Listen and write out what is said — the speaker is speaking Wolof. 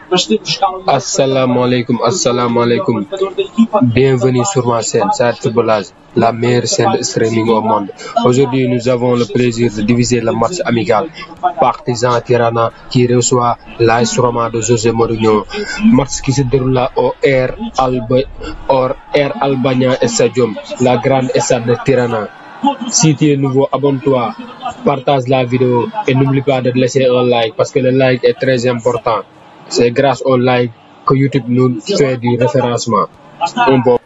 Assalamu alaikum, assalamu alaikum. Bienvenue sur ma chaîne Saad Footballage, la meilleure chaîne de streaming au monde. Aujourd'hui, nous avons le plaisir de diviser le match amical Partizan Tirana qui reçoit l'AS Roma de José Mourinho. Match qui se déroule au Air Albania Stadium, la grande stade de Tirana. Si tu es nouveau, abonne-toi, partage la vidéo et n'oublie pas de laisser un like parce que le like est très important. C'est grâce au like que YouTube nous fait du référencement. Un bon